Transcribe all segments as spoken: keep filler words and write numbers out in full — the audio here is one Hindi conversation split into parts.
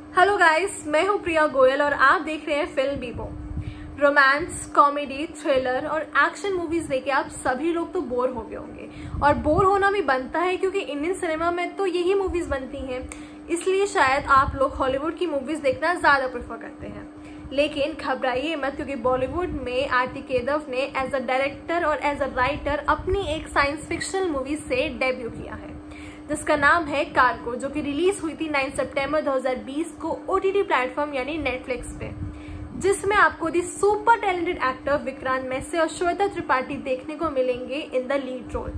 हेलो गाइस, मैं हूं प्रिया गोयल और आप देख रहे हैं film Bibo. Romance, comedy, thriller और एक्शन मूवीज देखे आप सभी लोग तो बोर हो गए होंगे और बोर होना भी बनता है क्योंकि इंडियन सिनेमा में तो यही मूवीज बनती हैं। इसलिए शायद आप लोग हॉलीवुड की मूवीज देखना ज्यादा प्रेफर करते हैं। लेकिन घबराइए मत, क्योंकि बॉलीवुड में आरती केदव ने एज अ डायरेक्टर और एज अ राइटर अपनी एक साइंस फिक्शनल मूवी से डेब्यू किया है जिसका नाम है कार्गो, जो कि रिलीज हुई थी नौ सितंबर दो हज़ार बीस को ओटीटी प्लेटफॉर्म यानी नेटफ्लिक्स पे, जिसमें आपको the super talented actor Vikrant Massey और श्वेता त्रिपाठी देखने को मिलेंगे in the lead role.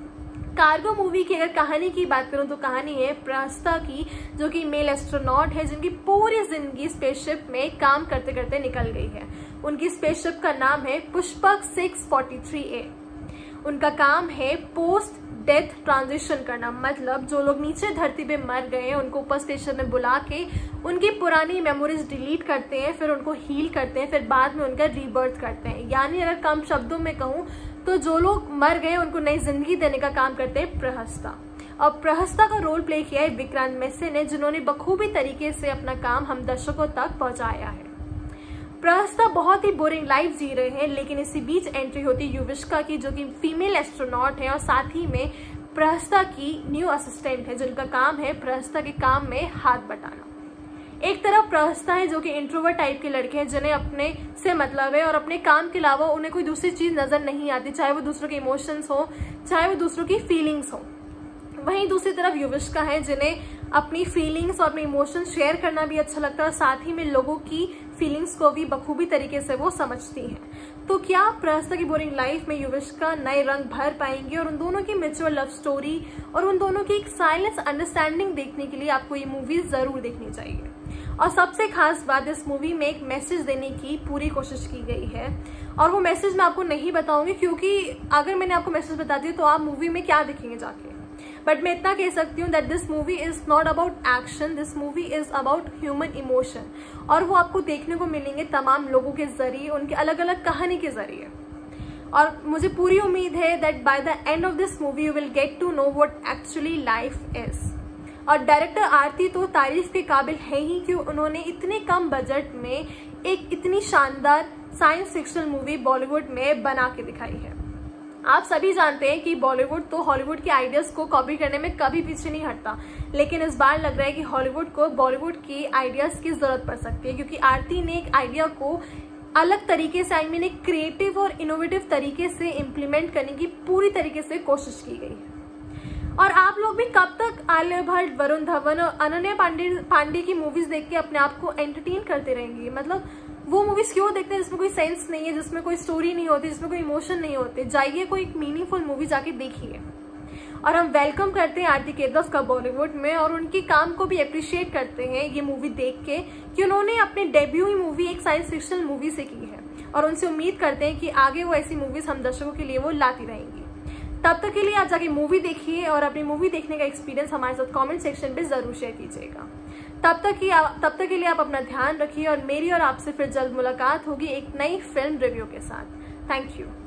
Cargo movie की अगर कहानी की बात करूं तो कहानी है प्रहस्ता की, जो कि मेल एस्ट्रोनॉट है जिनकी पूरी जिंदगी स्पेसशिप में काम करते करते निकल गई है। उनकी स्पेसशिप का नाम है Pushpak six forty three A. उनका काम है पोस्ट डेथ ट्रांजिशन करना, मतलब जो लोग नीचे धरती पे मर गए हैं उनको ऊपर स्टेशन में बुला के उनकी पुरानी मेमोरीज डिलीट करते हैं, फिर उनको हील करते हैं, फिर बाद में उनका रीबर्थ करते हैं। यानी अगर कम शब्दों में कहूँ तो जो लोग मर गए उनको नई जिंदगी देने का काम करते हैं प्रहस्ता। और प्रहस्ता का रोल प्ले किया है विक्रांत मैसी ने, जिन्होंने बखूबी तरीके से अपना काम हम दर्शकों तक पहुंचाया है। प्रहस्ता बहुत ही बोरिंग लाइफ जी रहे हैं, लेकिन इसी बीच एंट्री होती है युविष्का की, जो कि फीमेल एस्ट्रोनॉट है और साथ ही में प्रहस्ता की न्यू असिस्टेंट है, जिनका काम है प्रहस्ता के काम में हाथ बटाना। एक तरफ प्रहस्ता है जो कि इंट्रोवर्ट टाइप के लड़के हैं जिन्हें अपने से मतलब है और अपने काम के अलावा उन्हें कोई दूसरी चीज नजर नहीं आती, चाहे वो दूसरों के इमोशंस हो, चाहे वो दूसरों की फीलिंग्स हो। वहीं दूसरी तरफ युविष्का है जिन्हें अपनी फीलिंग्स और अपने इमोशंस शेयर करना भी अच्छा लगता है और साथ ही में लोगों की फीलिंग्स को भी बखूबी तरीके से वो समझती हैं। तो क्या प्रहस्ता की बोरिंग लाइफ में युविष्का नए रंग भर पाएंगे? और उन दोनों की मैच्योर लव स्टोरी और उन दोनों की एक साइलेंस अंडरस्टैंडिंग देखने के लिए आपको ये मूवी जरूर देखनी चाहिए। और सबसे खास बात, इस मूवी में एक मैसेज देने की पूरी कोशिश की गई है और वो मैसेज मैं आपको नहीं बताऊंगी, क्योंकि अगर मैंने आपको मैसेज बता दिया तो आप मूवी में क्या देखेंगे जाके। बट मैं इतना कह सकती हूँ that this movie is not about action, this movie is about human emotion, और वो आपको देखने को मिलेंगे तमाम लोगों के जरिए, उनके अलग अलग कहानी के जरिए। और मुझे पूरी उम्मीद है that by the end of this movie you will get to know what actually life is. और डायरेक्टर आरती तो तारीफ के काबिल है ही कि उन्होंने इतने कम बजट में एक इतनी शानदार साइंस फिक्शनल मूवी बॉलीवुड में बना के दिखाई है। आप सभी जानते हैं कि बॉलीवुड तो हॉलीवुड के आइडियाज को कॉपी करने में कभी पीछे नहीं हटता, लेकिन इस बार लग रहा है कि हॉलीवुड को बॉलीवुड के आइडियाज की जरूरत पड़ सकती है, क्योंकि आरती ने एक आइडिया को अलग तरीके से, आई मीन एक क्रिएटिव और इनोवेटिव तरीके से इम्प्लीमेंट करने की पूरी तरीके से कोशिश की गई है। और आप लोग भी कब तक आलिया भट्ट, वरुण धवन और अनन्या पांडे पांडे की मूवीज देख के अपने आप को एंटरटेन करते रहेंगे? मतलब वो मूवीज क्यों देखते हैं जिसमें कोई सेंस नहीं है, जिसमें कोई स्टोरी नहीं होती, जिसमें कोई इमोशन नहीं होते? जाइए कोई एक मीनिंगफुल मूवी जाके देखिए। और हम वेलकम करते हैं आरती केदव का बॉलीवुड में और उनके काम को भी अप्रिशिएट करते हैं ये मूवी देख के कि उन्होंने अपनी डेब्यू ही मूवी एक साइंस फिक्शनल मूवी से की है, और उनसे उम्मीद करते हैं कि आगे वो ऐसी मूवीज हम दर्शकों के लिए वो लाती रहेंगी। तब तक के लिए आप जाके मूवी देखिए और अपनी मूवी देखने का एक्सपीरियंस हमारे साथ कमेंट सेक्शन पे जरूर शेयर कीजिएगा। तब तक की तब तक के लिए आप अपना ध्यान रखिए और मेरी और आपसे फिर जल्द मुलाकात होगी एक नई फिल्म रिव्यू के साथ। Thank you.